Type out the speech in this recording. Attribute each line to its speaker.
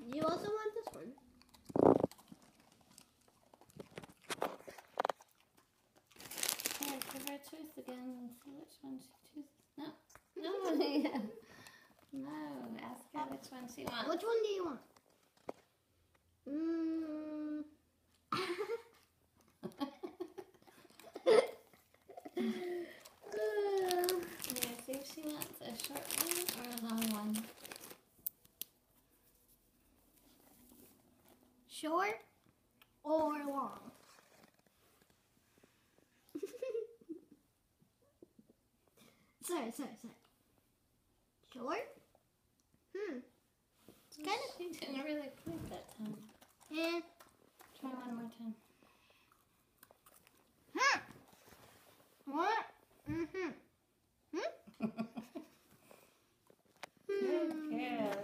Speaker 1: You also want this one?
Speaker 2: Yeah, give her a choice again and see which one she chooses. No. No. Yeah. No. Ask her which one she wants.
Speaker 1: Which one do you want?
Speaker 2: Yeah, see if she wants a short one or a long one.
Speaker 1: Short or long? Sorry. Short?
Speaker 2: It's kind of. She didn't really point that time.
Speaker 1: And
Speaker 2: Try one more time.
Speaker 1: what?
Speaker 2: Good girl.